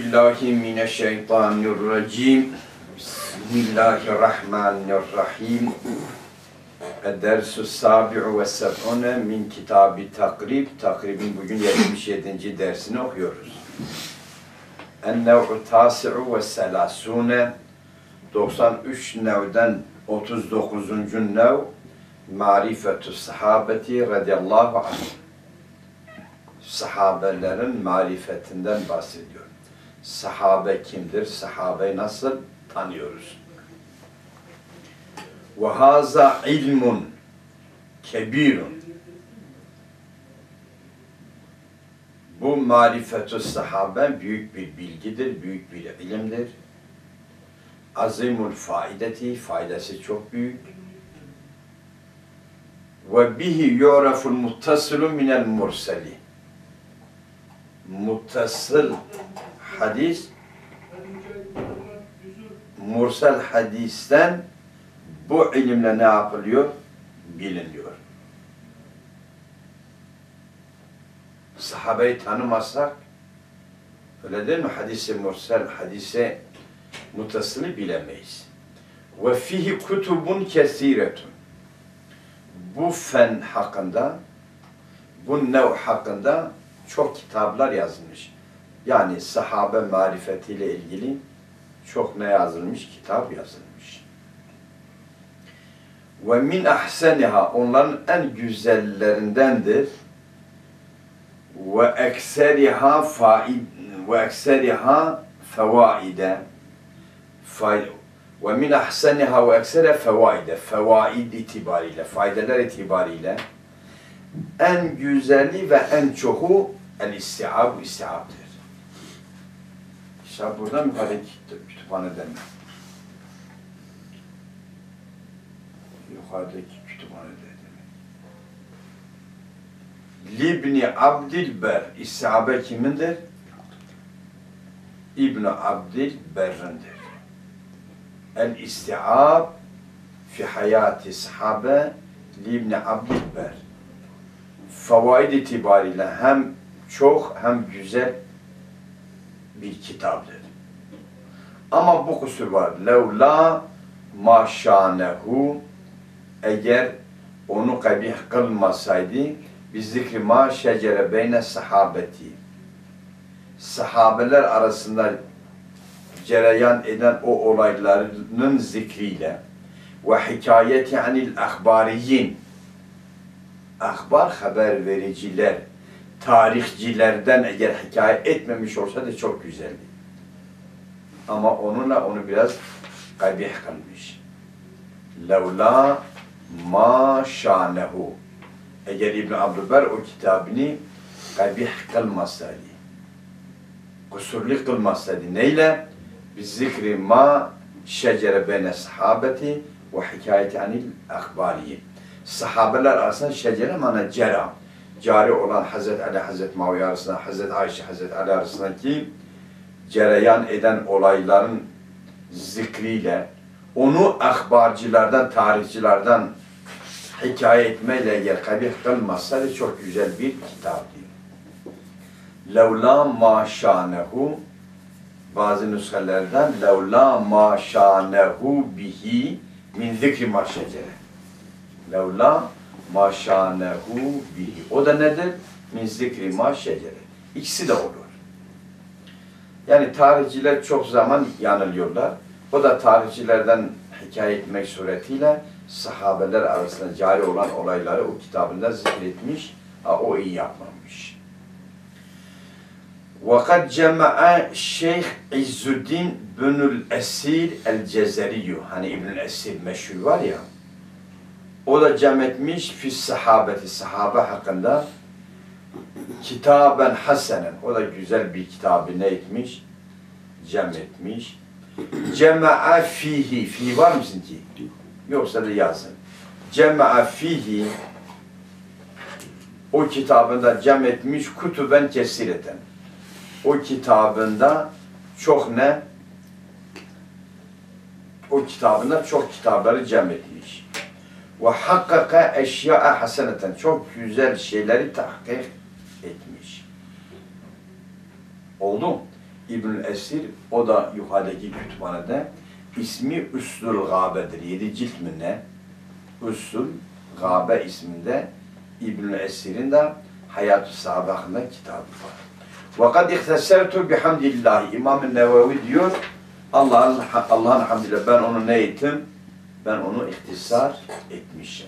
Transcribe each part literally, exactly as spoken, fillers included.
billahi mineşşeytanirracim. Bismillahirrahmanirrahim. Ed-dersus sabi'u ve seb'une min kitab-ı takrib. Takribin bugün yetmiş yedinci dersini okuyoruz. En-nev'u tasi'u ve selasune. doksan üç nev'den otuz dokuzuncu nev. Marifetü sahabeti radiyallahu anh. Sahabelerin marifetinden bahsediyor. Sahabe kimdir? Sahabeyi nasıl tanıyoruz? Ve haza ilmun kebirun. Bu marifetü sahabe büyük bir bilgidir, büyük bir ilimdir. Azimul faideti, faydası çok büyük. Ve bihi yu'raful muttasilu minel murseli. Muttasıl hadis, mursel hadisten bu ilimle ne yapılıyor? Biliniyor. Sahabeyi tanımazsak, öyle değil mi? Hadis-i mursel, hadise muttasılı bilemeyiz. Ve fihi kutubun kesiretun. Bu fen hakkında, bu nev hakkında çok kitaplar yazılmış. Yani sahabe marifetiyle ilgili çok ne yazılmış? Kitap yazılmış. Ve min ahseniha, onların en güzellerindendir. Ve ekseriha faid ve ekseriha fevaide. Ve min ahseniha ve ekseriha fevaide. Fevaid itibariyle, faydeler itibariyle en güzeli ve en çoğu el-istiab, istiabdır. İşte buradan yukarıdaki kütüphaneden mi? Yukarıdaki kütüphanede demek. Libni Abdilber, istiabe kimindir? İbn Abdilber'indir. El-istiab fi hayati sahabe Libni Abdilber. Favaid itibariyle hem çok hem güzel bir kitaptır. Ama bu kusur var. Levla maşanehu, eğer onu kabih kılmasaydı biz zikri ma şecere beyne sahabeti, sahabeler arasında cereyan eden o olaylarının zikriyle ve hikayeti anil ahbariyin, ahbar haber vericiler, tarihçilerden eğer hikaye etmemiş olsa da çok güzeldi. Ama onunla onu biraz kabih kılmış. Levla ma şanehu. Eğer İbn Abdülber o kitabını kabih kılmasaydı, kusurlu kılmasaydı, neyle? Biz zikri ma şecere beyne sahabeti ve hikayeti anil ahbariyin. Sahabeler arasında şecere mana cera. Cari olan Hazreti Ali, Hazreti Muaviye arasında, Hazreti Ayşe, Hazreti Ali arasındaki cereyan eden olayların zikriyle, onu ahbarcılardan, tarihçilerden hikaye etmeyle eğer kabih kılmazsa çok güzel bir kitap değil. Levla ma şanehu, bazı nüshalerden levla ma şanehu bihi min zikri ma şecere. Levla ma şanehu bihi. O da nedir? Min zikri ma şecere. İkisi de olur. Yani tarihçiler çok zaman yanılıyorlar. O da tarihçilerden hikaye etmek suretiyle sahabeler arasında cari olan olayları o kitabında zikretmiş. O iyi yapmamış. وَقَدْ جَمَعَ Şeyh İzzüddin Bünül Esir el-Cezeriyyü. Hani İbnül Esir meşhur var ya. O da cem etmiş fis sahabeti, sahabe hakkında kitaben hasenen. O da güzel bir kitabı ne etmiş? Cem etmiş. Cema'a fihi. Fi var mısın ki? Yoksa da yazın. Cema'a fihi. O kitabında cem etmiş kutuben kesireten. O kitabında çok ne? O kitabında çok kitapları cem etmiş. Ve hakkaka eşya'a haseneten. Çok güzel şeyleri tahkik etmiş. Oldu. İbnül Esir, o da yukarıdaki kütüphanede. İsmi Üslül Gâbe'dir. Yedi cilt mi ne? Üslül Gâbe isminde İbnül Esir'in de Hayat-ı Sahabe hakkında kitabı var. وَقَدْ اِخْتَسَرْتُ بِحَمْدِ İmam-ı Nevevi diyor, Allah'ın Allah'ın hamdiyle ben onu ne ettim? Ben onu ihtisar etmişim.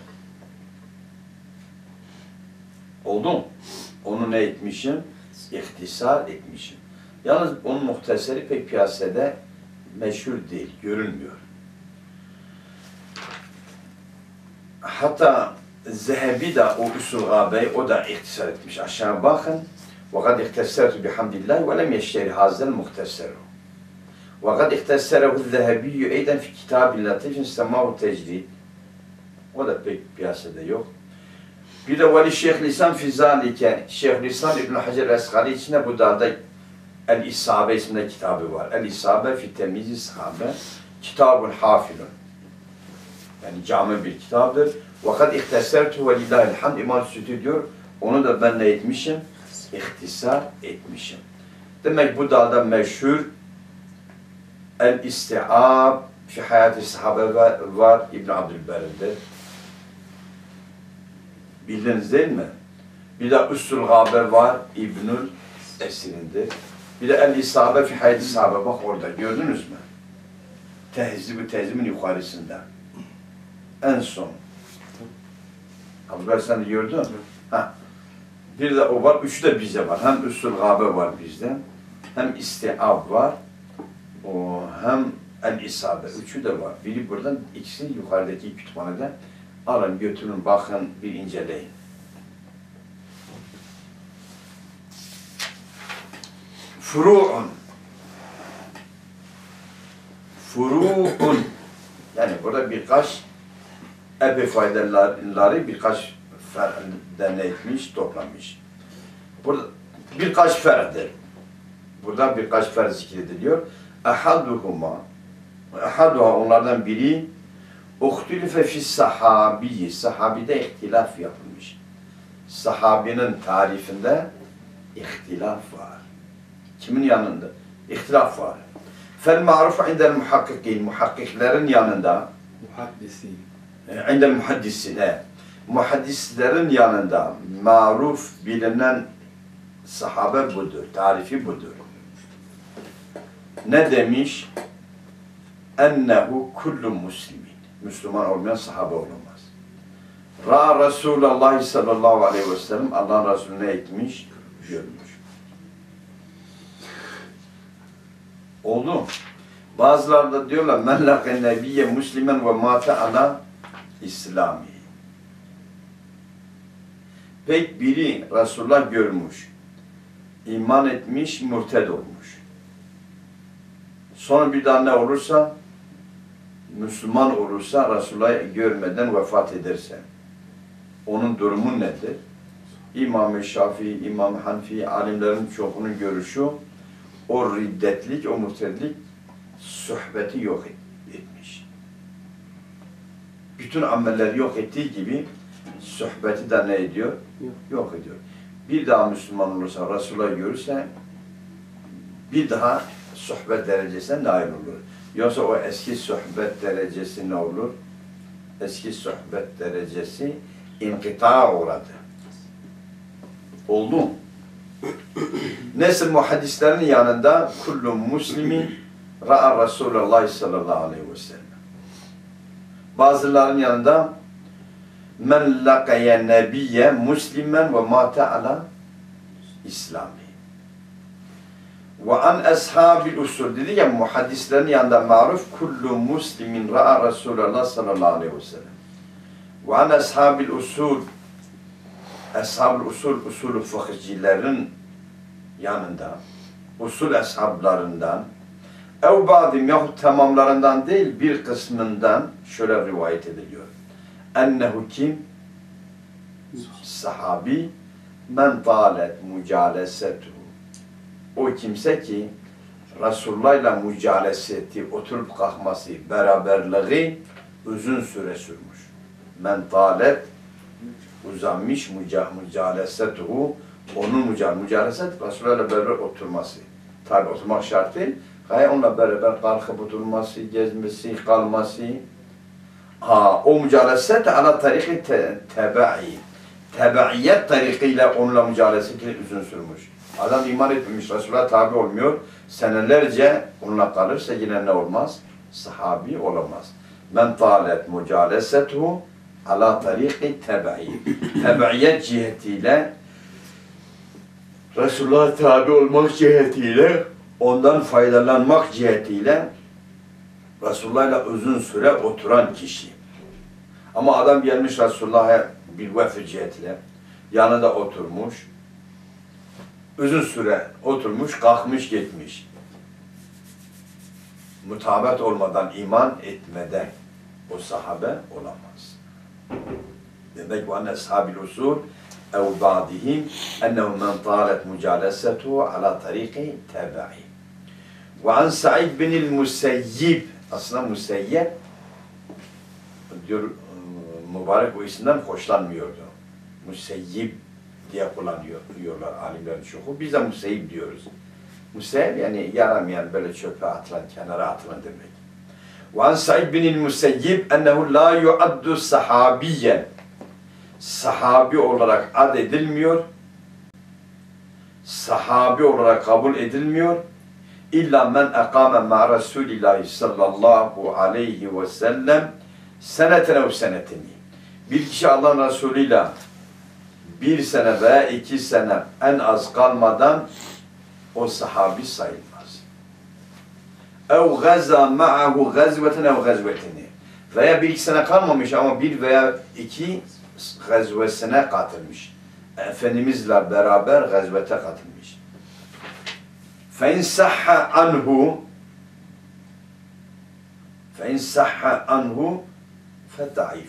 Oldu mu? Onu ne etmişim? İhtisar etmişim. Yalnız onun muhteseri pek piyasada meşhur değil, görünmüyor. Hatta Zehebi de o Usul Gâbe'yi o da ihtisar etmiş. Aşağı bakın. وَقَدْ اِخْتَسَرْتُ بِحَمْدِ اللّٰهِ وَلَمْ يَشْتَرِ هَذَا الْمُخْتَسَرُ وَقَدْ اِخْتَسَرَهُ الذَّهَبِيُّ اَيْدًا فِي كِتَابِ اللَّطِيفٍ سَمَّاهُ تَجْدِيدٍ O da pek piyasada yok. Bir de Veli Şeyhülislam fi zalike, Şeyhülislam İbn Hacer Esqali içinde bu dalda El-İsabe isimli kitabı var. El-İsabe fi temyiz-i sahabe, kitabun hafilun. Yani cami bir kitaptır. وَقَدْ اِخْتَسَرْتُ وَلِلّٰهِ الْحَمْدِ İmam Sütü diyor, onu da ben ne etmişim? İhtisar etmişim. Demek bu dalda meşhur El-İsti'ab fi Hayat-ı Sahabe var İbn Abdülber'de. Bildiniz değil mi? Bir de Üssül Gâbe var İbnül Esir'indir. Bir de El-İsabe fi Hayat-ı Sahabe, bak orada gördünüz mü? Tehzib-i Tehzib'in yukarısında. En son. Abdülber sen de gördün mü? Ha. Bir de o var, üçü de bize var. Hem Üssül Gâbe var bizde, hem İsti'ab var, o hem El-İsabe. Üçü de var. Biri buradan, ikisi yukarıdaki kütüphanede. Alın, götürün, bakın, bir inceleyin. Furu'un. Furu'un. Yani burada birkaç epey faydaları birkaç ferden etmiş, toplamış. Burada birkaç ferdir. Burada birkaç fer zikrediliyor. Ehaduhuma. Ehaduha onlardan biri uhtilife fis sahabi. Sahabide ihtilaf yapılmış. Sahabinin tarifinde ihtilaf var. Kimin yanında? İhtilaf var. Fel ma'ruf indel muhakkikin. Muhakkiklerin yanında. Muhaddisin. İndel muhaddisin. Muhaddislerin yanında maruf bilinen sahabe budur. Tarifi budur. Ne demiş? Ennehu kullu muslimin. Müslüman olmayan sahabe olamaz. Ra Resulullah sallallahu aleyhi ve sellem Allah'ın Resulüne etmiş, görmüş. Oldu mu? Bazıları da diyorlar men laqe nebiyye muslimen ve mate ala İslami. Pek biri Resulullah görmüş, iman etmiş, mürted olmuş. Sonra bir daha ne olursa, Müslüman olursa, Resulullah'ı görmeden vefat ederse, onun durumu nedir? İmam-ı Şafii, İmam-ı Hanfi, alimlerin çoğunun görüşü, o riddetlik, o mürtedlik, sohbeti yok etmiş. Bütün amelleri yok ettiği gibi, sohbeti de ne ediyor? Yok, yok ediyor. Bir daha Müslüman olursa, Resulullah görürse, bir daha sohbet derecesine nail olur. Yoksa o eski sohbet derecesi ne olur? Eski sohbet derecesi inkıta uğradı. Oldu mu? Nesl muhaddislerin yanında kullu muslimin ra'a Resulullah sallallahu aleyhi ve sellem. Bazıların yanında men laqaya nebiyye muslimen ve mate ala İslami. Ve an ashabil usul dedi ya muhaddislerin yanında maruf kullu muslimin ra'a Resulullah sallallahu aleyhi ve sellem. Ve an ashabil usul ashab-ül usul usul-ü fıkhcilerin yanında usul ashablarından ev ba'dim yahut tamamlarından değil bir kısmından şöyle rivayet ediliyor. Ennehu kim? Sahabi men talet mucalesetu. O kimse ki Resulullah ile mücaleseti, oturup kalkması, beraberliği uzun süre sürmüş. Men talet uzanmış mücalesetuhu, onun mücaleset, Resulullah ile beraber oturması. tabi oturmak şart değil. Gaye onunla beraber kalkıp oturması, gezmesi, kalması. Ha, o mücaleset ala tariki te, teba'i. Tebaiyet tarikiyle onunla mücadelesi uzun sürmüş. Adam iman etmemiş, Resulullah tabi olmuyor. Senelerce onunla kalırsa yine ne olmaz? Sahabi olamaz. Men talet mücalesetuhu ala tariki teba'i. Tebaiyet cihetiyle Resulullah'a tabi olmak cihetiyle, ondan faydalanmak cihetiyle Resulullah'la uzun süre oturan kişi. Ama adam gelmiş Resulullah'a bir vefir cihetiyle, yanında oturmuş, uzun süre oturmuş, kalkmış gitmiş. Mutabet olmadan, iman etmeden o sahabe olamaz. Demek bu anne ashabil usul ev ba'dihim ennehu men talet mücalesetuhu ala tariki teba'i. Ve an Sa'id bin el-Museyyib, aslında Museyyib diyor, mübarek o isimden hoşlanmıyordu. Museyyib diye kullanıyorlar alimlerin çoğu. Biz de Museyyib diyoruz. Museyyib yani yaramayan, böyle çöpe atılan, kenara atılan demek. Ve an Sa'id bin el-Museyyib ennehu la yu'addu sahabiyyen. Sahabi olarak ad edilmiyor. Sahabi olarak kabul edilmiyor. İlla men ekâme ma Resulillahi sallallahu aleyhi ve sellem senetene ve senetini. Bir kişi Allah'ın Resulü'yle bir sene veya iki sene en az kalmadan o sahabi sayılmaz. Ev gaza ma'ahu gazveten ev gazvetini. Veya bir iki sene kalmamış ama bir veya iki gazvesine katılmış. Efendimizle beraber gazvete katılmış. فَاِنْ سَحَّ عَنْهُ فَاِنْ سَحَّ عَنْهُ فَدَعِيفٌ.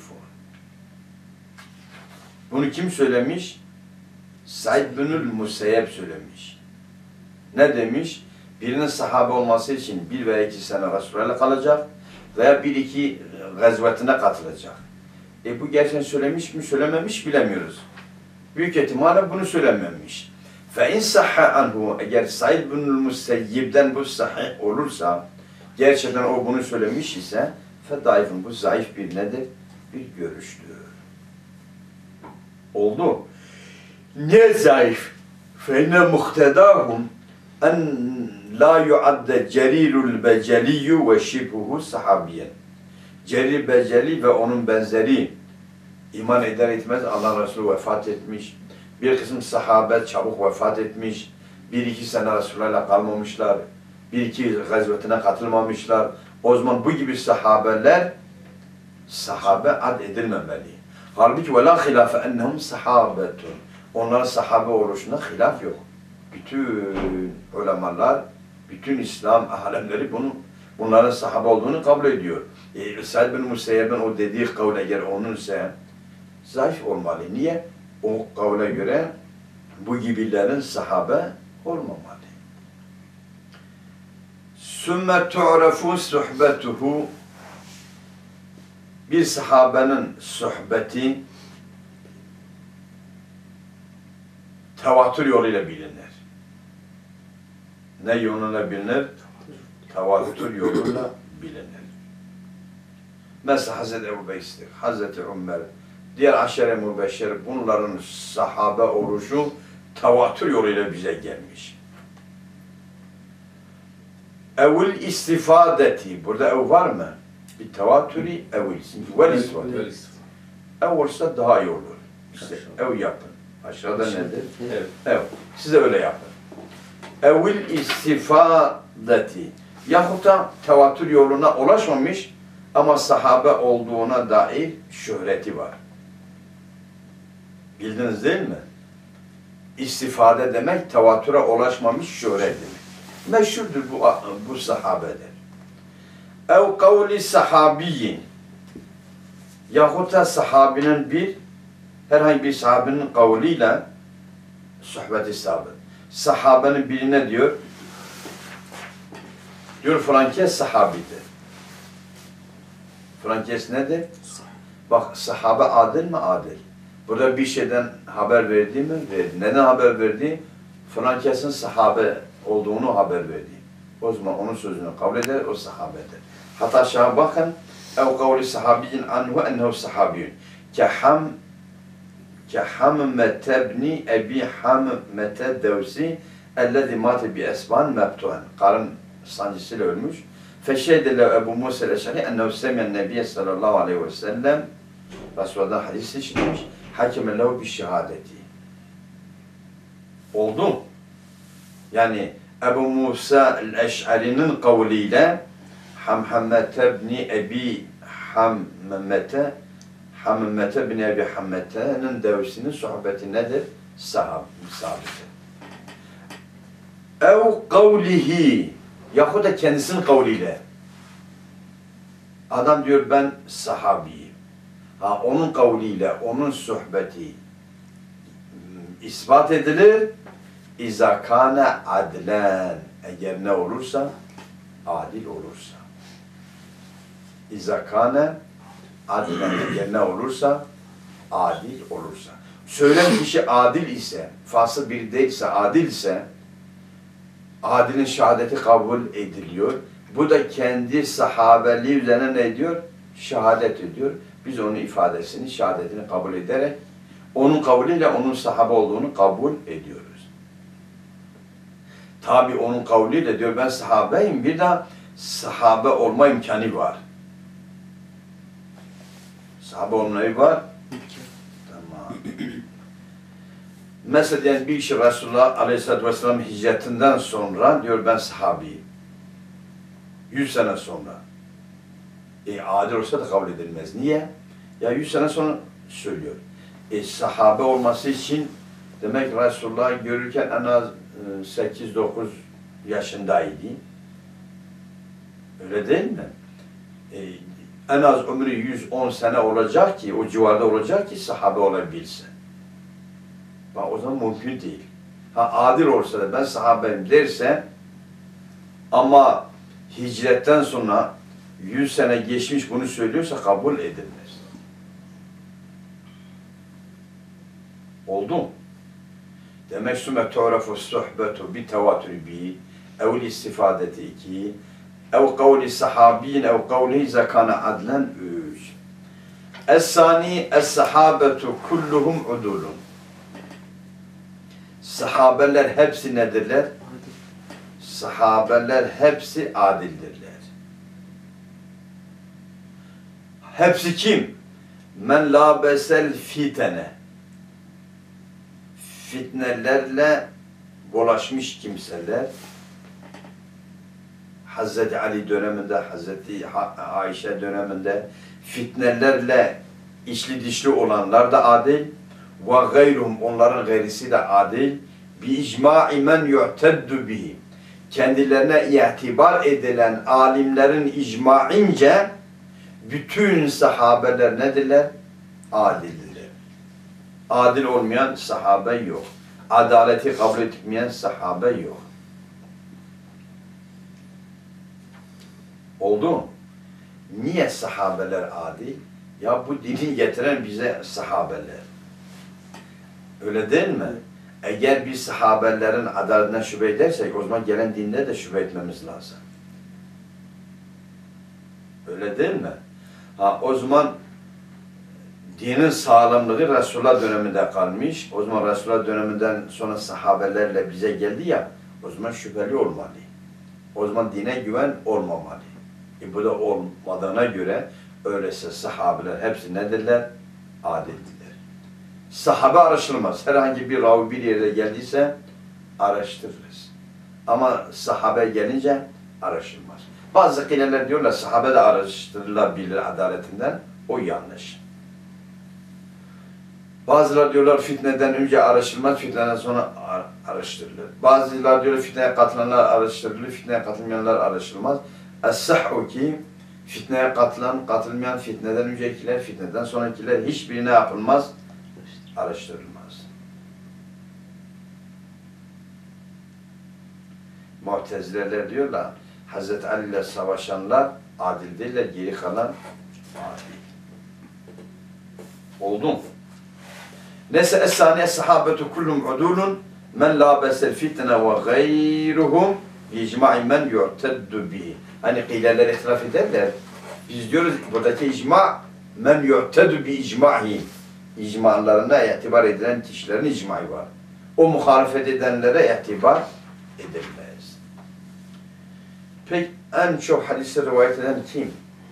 Bunu kim söylemiş? Said bin el-Museyyib söylemiş. Ne demiş? Birinin sahabe olması için bir veya iki sene Resulullah'la kalacak veya bir iki gazvetine katılacak. E bu gerçekten söylemiş mi, söylememiş bilemiyoruz. Büyük ihtimalle bunu söylememiş. فَاِنْ سَحَّ عَنْهُ. Eğer Said bin el-Museyyib'den bu sahih olursa, gerçekten o bunu söylemiş ise فَدَعِفٌ. Bu zayıf bir nedir? Bir görüştür. Oldu. Ne zayıf? فَاِنَّ مُخْتَدَاهُمْ اَنْ لَا يُعَدَّ جَرِيرُ الْبَجَلِيُّ وَشِبْهُهُ sahabiyen. Cerir Beceli ve onun benzeri iman eder etmez Allah Resulü vefat etmiş. Bir kısım sahabe çabuk vefat etmiş. Bir iki sene Resulullah'la kalmamışlar. Bir iki gazvetine katılmamışlar. O zaman bu gibi sahabeler sahabe ad edilmemeli. Halbuki وَلَا خِلَافَ اَنَّهُمْ سَحَابَةٌ. Onların sahabe oluşunda hilaf yok. Bütün ulemalar, bütün İslam alemleri bunu, bunların sahabe olduğunu kabul ediyor. E, Said bin Museyyib'in o dediği kavle göre onunsa zayıf olmalı. Niye? O kavle göre bu gibilerin sahabe olmamalı. Sümme tu'rafu suhbetuhu. Bir sahabenin sohbeti tevatür yoluyla bilinir. Ne yoluyla bilinir? Tevatür yoluyla bilinir. Mesela Hazreti Ebu Bekir, Hazreti Ömer, diğer aşere mübeşşer, bunların sahabe oluşu tevatür yoluyla bize gelmiş. Evil istifadeti, burada ev var mı? Bir tevatürü evil, vel istifade. Ev olsa daha iyi olur. İşte ev yapın. Aşağıda nedir? Ev. Ev. Siz de öyle yapın. Evil istifadeti. Yahut da tevatür yoluna ulaşmamış ama sahabe olduğuna dair şöhreti var. Bildiniz değil mi? İstifade demek tevatüre ulaşmamış şöhret demek. Meşhurdur bu, bu sahabedir. Ev kavli sahabiyyin. Yahut da sahabinin bir, herhangi bir sahabinin kavliyle sohbeti sabit. Sahabenin birine diyor, diyor falan kes sahabidir. Falan kes nedir? Bak sahabe adil mi? Adil. Burada bir şeyden haber verdi mi? Verdi. Neden haber verdi? Falan kesin sahabe olduğunu haber verdi. O zaman onun sözünü kabul eder, o sahabedir. Hatta şaha bakın, ev kavli sahabiyyin anhu ennehu sahabiyun. Keham Kehammete bni Ebi Hammete Devsi ellezî mâte bi esban mebtuen. Karın sancısıyla ölmüş. Feşhedele Ebu Musa el-Eş'ari ennehu semiyen Nebiye sallallahu aleyhi ve sellem Resulullah'dan hadis işitmiş. Hakeme lehu bi şehadeti. Oldu. Yani Ebu Musa el-Eş'ari'nin kavliyle Hamhammete bni Ebi Hammete Hammete bin Ebi Hammete'nin devsinin sohbeti nedir? Sahab, sabiti. Ev kavlihi yahut da kendisinin kavliyle. Adam diyor ben sahabiyim. Ha onun kavliyle, onun sohbeti ispat edilir. İza kâne adlen. Eğer ne olursa? Adil olursa. İza kâne adil eğer ne olursa, adil olursa. Söyleyen kişi adil ise, fasıl bir değilse, adil ise, adilin şehadeti kabul ediliyor. Bu da kendi sahabeliği üzerine ne ediyor? Şehadet ediyor. Biz onun ifadesini, şehadetini kabul ederek, onun kavliyle onun sahabe olduğunu kabul ediyoruz. Tabi onun kavliyle diyor ben sahabeyim, bir de sahabe olma imkanı var. Sahabe olmayı var. Tamam. Mesela diyen bir kişi Resulullah Aleyhisselatü Vesselam hicretinden sonra diyor ben sahabiyim. Yüz sene sonra. E adil olsa da kabul edilmez. Niye? Ya yüz sene sonra söylüyor. E sahabe olması için demek Resulullah görürken en az sekiz dokuz yaşındaydı. Öyle değil mi? E, en az ömrü yüz on sene olacak ki, o civarda olacak ki sahabe olabilsin. Bak o zaman mümkün değil. Ha adil olsa da ben sahabeyim derse ama hicretten sonra yüz sene geçmiş bunu söylüyorsa kabul edilmez. Oldu mu? Demek sümme tu'rafu suhbetu bi tevatür bi evl istifadeti iki ev kavli sahabiyin ev kavli zakana adlen üç. Es-sani es-sahabetu kulluhum udulun. Sahabeler hepsi nedirler? Sahabeler hepsi adildirler. Hepsi kim? Men labesel fitene. Fitnelerle bulaşmış kimseler. Hazreti Ali döneminde, Hazreti Ayşe döneminde fitnelerle içli dişli olanlar da adil. Ve gayruhum onların gayrisi de adil. Bi icma'i men yu'teddu bihi. Kendilerine itibar edilen alimlerin icmaince bütün sahabeler nedirler? Adildirler. Adil olmayan sahabe yok. Adaleti kabul etmeyen sahabe yok. Oldu mu? Niye sahabeler adil? Ya bu dini getiren bize sahabeler. Öyle değil mi? Eğer biz sahabelerin adaletinden şüphe edersek o zaman gelen dinde de şüphe etmemiz lazım. Öyle değil mi? Ha, o zaman dinin sağlamlığı Resulullah döneminde kalmış. O zaman Resulullah döneminden sonra sahabelerle bize geldi ya, o zaman şüpheli olmalı. O zaman dine güven olmamalı. E bu da olmadığına göre öyleyse sahabeler hepsi nedirler? Adildirler. Sahabe araştırılmaz. Herhangi bir ravi bir yere geldiyse araştırırız. Ama sahabe gelince araştırılmaz. Bazı kileler diyorlar sahabe de araştırılabilir adaletinden. O yanlış. Bazıları diyorlar fitneden önce araştırılmaz, fitneden sonra araştırılır. Bazıları diyorlar fitneye katılanlar araştırılır, fitneye katılmayanlar araştırılmaz. Es-sahhu ki fitneye katılan, katılmayan, fitneden öncekiler, fitneden sonrakiler hiçbirine yapılmaz, araştırılmaz. Mu'tezileler diyorlar, Hazreti Ali ile savaşanlar adil değiller, geri kalan adil. Oldu mu? Neyse es-saniye sahabetu kullum udulun Men labesel fitne ve gayruhum icma'i men yu'teddu bihi. Hani kıyleler itiraf ederler. Biz diyoruz buradaki icma men yu'teddu bi icma'i. İcmalarına itibar edilen kişilerin icmayı var. O muhalefet edenlere itibar edilmez. Peki en çok hadisi rivayet eden kim?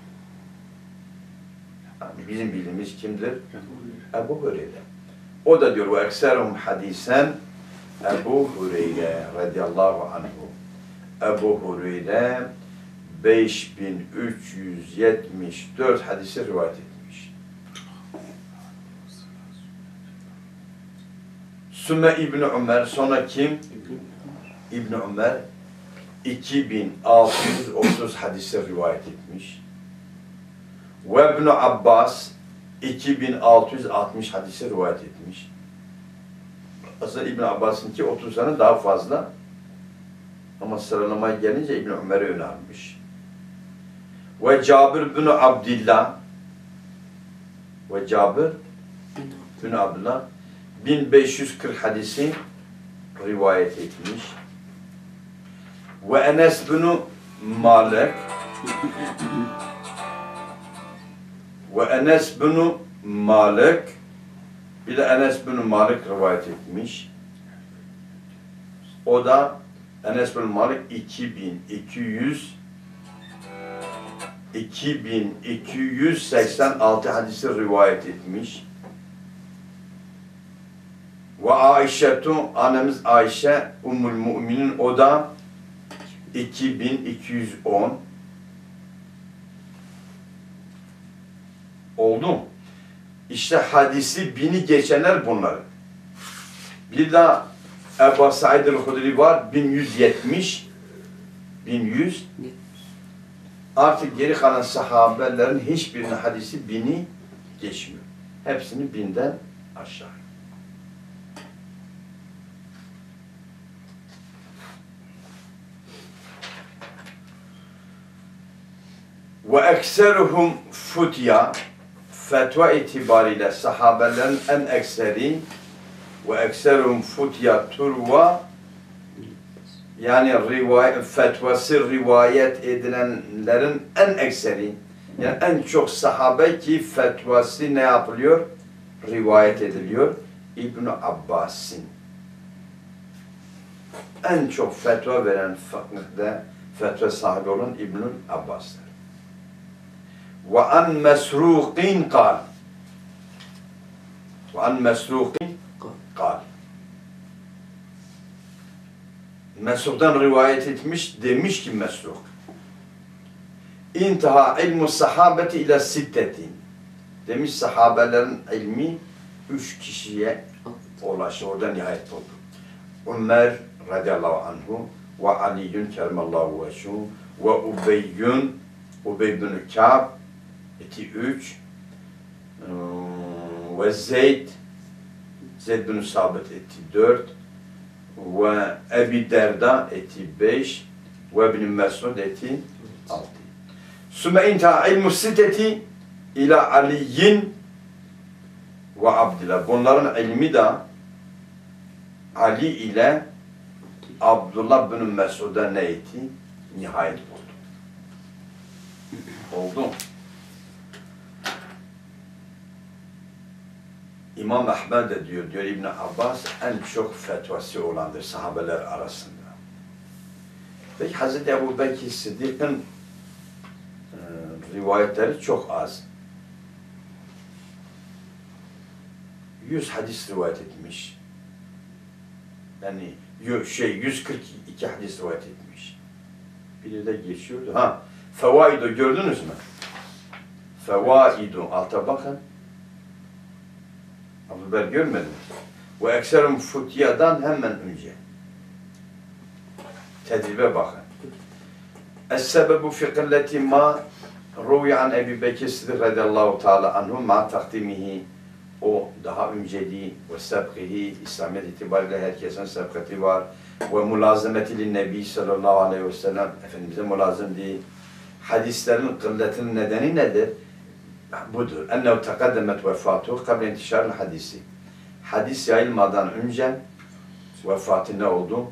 Yani bizim bildiğimiz kimdir? Ebu Hureyre. O da diyor ve ekserum hadisen Ebu Hureyre radıyallahu anhu. Ebu Hureyre beş bin üç yüz yetmiş dört hadisi rivayet etmiş. Sümme İbni Ömer, sonra kim? İbni Ömer iki bin altı yüz otuz hadisi rivayet etmiş. Ve İbni Abbas iki bin altı yüz altmış hadisi rivayet etmiş. Aslında İbn Abbas'ınki otuz tane daha fazla. Ama sıralamaya gelince İbn Ömer'e önermiş. Ve Cabir bin Abdillah ve Cabir bin Abdillah bin beş yüz kırk hadisi rivayet etmiş. Ve Enes bin Malik ve Enes bin Malik bir de Enes bin Malik rivayet etmiş. O da Enes bin Malik iki bin iki yüz iki bin iki yüz seksen altı hadisi rivayet etmiş. Ve Ayşe'tu annemiz Ayşe Ummul Müminin, o da iki bin iki yüz on. Oldu mu? İşte hadisi bini geçenler bunlar. Bir daha Ebu Said el-Hudri var bin yüz yetmiş. bin yüz. Artık geri kalan sahabelerin hiçbirinin hadisi bini geçmiyor. Hepsini binden aşağı. Ve ekseruhum futya, fetva itibariyle sahabelerin en ekseri ve ekseruhum futya turva, yani rivayet, fetvası rivayet edilenlerin en ekseri, yani en çok sahabe ki fetvası ne yapılıyor? Rivayet ediliyor. İbn Abbas'ın. En çok fetva veren fakirde fetva sahibi olan İbn Abbas'tır. Ve an Mesruqin kal. Ve an Mesruqin kal. Mesruq'dan rivayet etmiş, demiş ki Mesruq. İntaha ilmu sahabeti ile sittetin. Demiş sahabelerin ilmi üç kişiye ulaştı. Orada nihayet oldu. Ömer radıyallahu anhu ve Ali'yün kerimallahu veşhu ve Ubeyyün Ubey bin Ka'b eti üç ve Zeyd Zeyd bin Sabit eti dört ve Ebi Derda eti beş ve İbn Mesud eti altı. Sümme inta ilmu sitteti ila Ali'yin ve Abdillah. Bunların ilmi de Ali ile Abdullah bin Mesud'a ne etti? Nihayet oldu. Oldu. İmam Ahmed de diyor, diyor İbn Abbas en çok fetvası olandır sahabeler arasında. Peki Hazreti Ebu Bekir Sıddık'ın e, rivayetleri çok az. Yüz hadis rivayet etmiş. Yani şey yüz kırk iki hadis rivayet etmiş. Biri de geçiyordu. Ha, Fevaidu gördünüz mü? Fevaidu alta bakın. Abdülber görmedin mi? Ve ekserum futyadan hemen önce. Tedribe bakın. Es-sebebu fi qilleti ma ruvi an Ebu Bekir Sıddık radıyallahu ta'ala anhu ma takdimihi. O daha önceliği ve sebkihi, İslamiyet itibariyle herkesin sebkati var. Ve mulazemeti lin Nebi sallallahu aleyhi ve sellem, Efendimiz'e mulazım değil. Hadislerin kılletinin nedeni nedir? Budur. Ennehu tekaddemet vefatuhu kabla intişaril hadisi. Hadis yayılmadan önce vefatı ne oldu?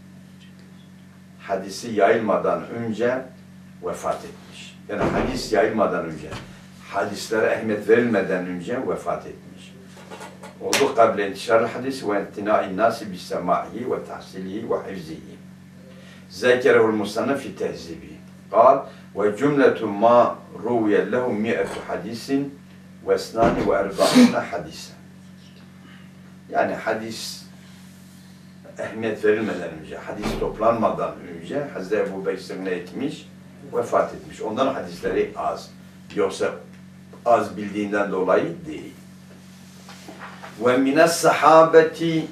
Hadisi yayılmadan önce vefat etmiş. Yani hadis yayılmadan önce, hadislere ehemmiyet verilmeden önce vefat etmiş. Oldu kable intişarı hadis ve intinai nasi bis sema'i ve tahsilihi ve hifzihi. Zekerehu'l musannaf fi tehzibi. Kal ve cümletu ma ruviye lehu mi'etu hadisin ve esnani ve erba'ine hadisen. Yani hadis ehemmiyet verilmeden önce, hadis toplanmadan önce Hazreti Ebu Bekir ne etmiş? Vefat etmiş. Ondan hadisleri az. Yoksa az bildiğinden dolayı değil. Ve mines sahabeti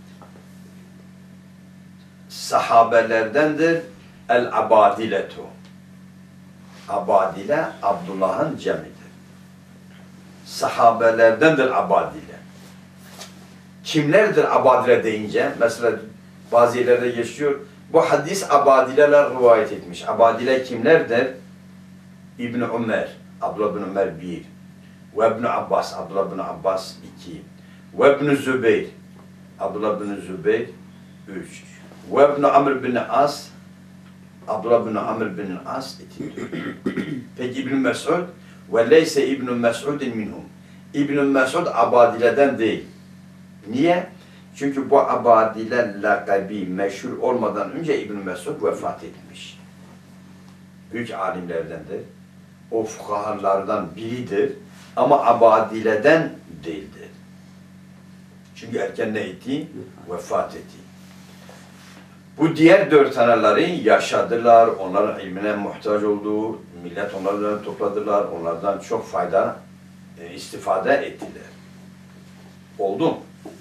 sahabelerdendir el abadiletu. Abadile Abdullah'ın cemidir. Sahabelerdendir abadile. Kimlerdir abadile deyince? Mesela bazı yerlerde geçiyor. Bu hadis abadileler rivayet etmiş. Abadile kimlerdir? İbn Ömer, Abdullah bin Ömer bir. Ve İbn Abbas, Abdullah bin Abbas iki. Ve İbn Zübeyir, Abdullah bin Zübeyir üç. Ve İbn Amr bin As, Abdullah bin Amr bin As iki. Peki İbn Mes'ud ve leyse İbn Mes'udin minhum. İbn Mes'ud abadileden değil. Niye? Çünkü bu abadile lakabi meşhur olmadan önce İbn Mes'ud vefat etmiş. Büyük alimlerdendir. O fukahalardan biridir. Ama abadileden değildir. Çünkü erken ne etti? Vefat etti. Bu diğer dört taneleri yaşadılar. Onların ilmine muhtaç olduğu, millet onlardan topladılar. Onlardan çok fayda e, istifade ettiler. Oldu mu?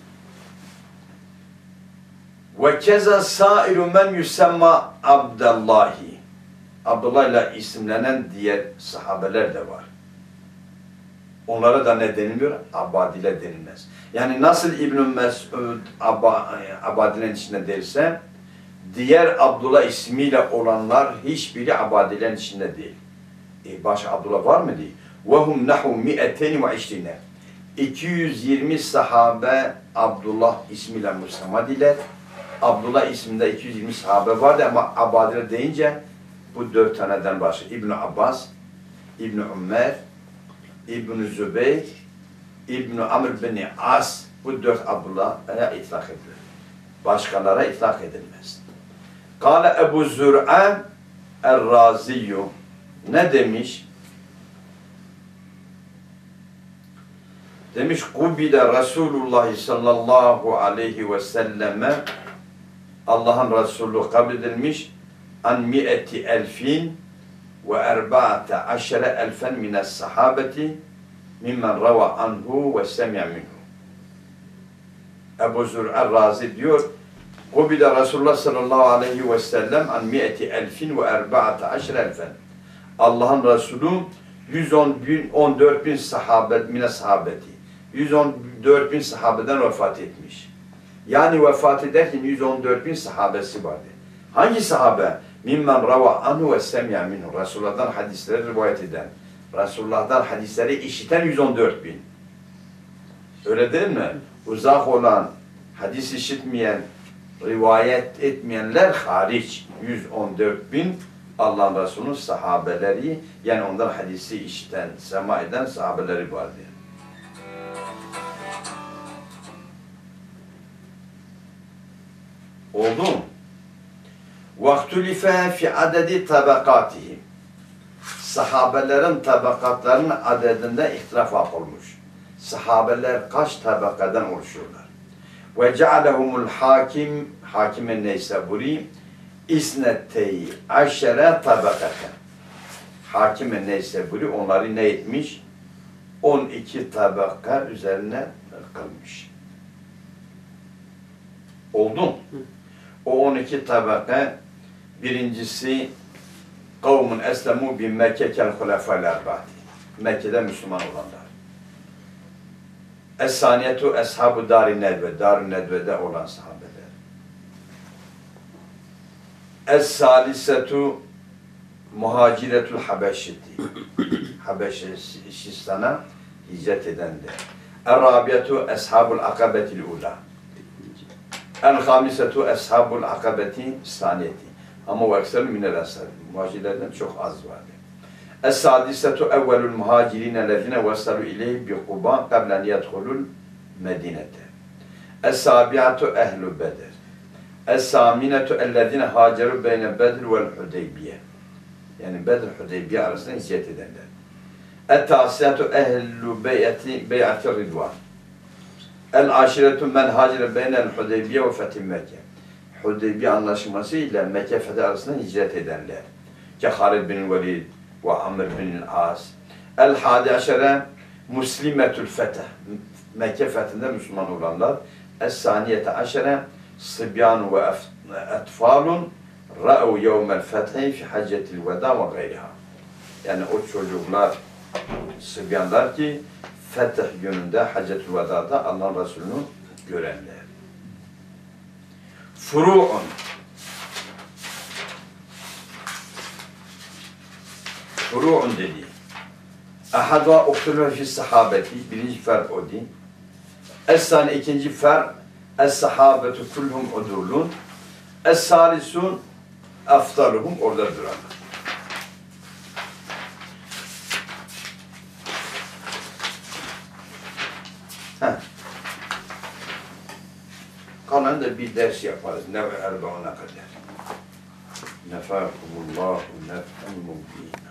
Ve keza sairu men yusemma Abdullahi. Abdullah ile isimlenen diğer sahabeler de var. Onlara da ne deniliyor? Abadile denilmez. Yani nasıl İbn Mes'ud Ab Abadile'nin içinde değilse, diğer Abdullah ismiyle olanlar hiçbiri Abadile'nin içinde değil. E başka Abdullah var mı değil? وَهُمْ نَحُوا مِئَتَيْنِ وَعِشْتِينَ iki yüz yirmi sahabe Abdullah ismiyle müsemma idiler. Abdullah isminde iki yüz yirmi sahabe vardı ama Abadile deyince bu dört taneden başka. İbn Abbas, İbn Ömer, İbn Zübeyir, İbn Amr bin As, bu dört Abdullah'a itlak edilir. Başkalara itlak edilmez. Kâle Ebu Zür'a Er-Raziyyü ne demiş? Demiş Kubide Resulullah sallallahu aleyhi ve selleme Allah'ın Resulü kabul edilmiş an mi'eti elfin ve erba'ate aşere elfen mines sahabeti mimmen rava anhu ve semi'a minhu. Ebu Zür'a Razi diyor Kubide Resulullah sallallahu aleyhi ve sellem an mi'eti elfin ve erba'ate aşere elfen. Allah'ın Resulü yüz on dört bin sahabet mine sahabeti. yüz on dört bin sahabeden vefat etmiş. Yani vefat ederken yüz on dört bin sahabesi vardı. Hangi sahabe? Mimmen rava anhu ve semi'a minhu. Resulullah'dan hadisleri rivayet eden. Resulullah'dan hadisleri işiten yüz on dört bin. Öyle değil mi? Uzak olan, hadis işitmeyen, rivayet etmeyenler hariç yüz on dört bin Allah'ın Resulü'nün sahabeleri, yani ondan hadisi işiten, sema eden sahabeleri vardı. Oldu mu? وَاَخْتُلِفَ fi adedi tabakatihim. Sahabelerin tabakatlarının adedinde ihtilaf olmuş. Sahabeler kaç tabakadan oluşuyorlar? وَجَعَلَهُمُ الْحَاكِمْ Hakim-i Neysaburi İsnettey aşere tabakaten. Hakim-i Neysaburi onları ne etmiş? on iki tabaka üzerine kılmış. Oldu mu? O on iki tabaka birincisi kavmun eslemu bin Mekke kel hulefâl erbâti. Mekke'de Müslüman olanlar. Es-saniyetu eshabu dar-ı nedve. Dar-ı nedve'de olan sahabeler. Es-salisetu muhaciretul habeşiti. Habeşistan'a hicret edenler. Er-rabiyetu eshabul akabetil ula. El-hamisetu eshabul akabeti saniyeti. Ama o ekser minel ensar. Muhacirlerden çok az vardı. Es-sadisetu evvelul muhacirine lezine vesalu ileyhi bi Kuba qablen yedhulul medinete. Es-sabiatu ehlu Bedir. Es-saminetu ellezine haceru beyne Bedir vel Hudeybiye. Yani Bedir Hudeybiye arasında hicret edenler. Et-tasiyatu ehlu beyati beyati ridvan. El-aşiretu men hacire beynel Hudeybiye ve Fetih Mekke. Hudeybiye anlaşması ile Mekke fethi arasında hicret edenler. Ki Halid bin Velid ve Amr bin As. El-hadi aşere muslimetül fetih. Mekke fethinde Müslüman olanlar. Es-saniyete aşere sıbyan ve etfalun ra'u yevmel fethi fi haccetil veda ve gayriha. Yani o çocuklar, sıbyanlar ki fetih gününde Haccetül Veda'da Allah Resulü'nü görenler. Furu'un Furu'un dedi. Ahadva uktulve fi sahabeti. Birinci fer o din. Es-sani ikinci fer Es-sahabetu kulhum udulun. Es-salisun aftaluhum orada durarlar. Heh. Kalan da bir ders yaparız. Neve erbauna kadar. Nefakumullahu nef'en mubin.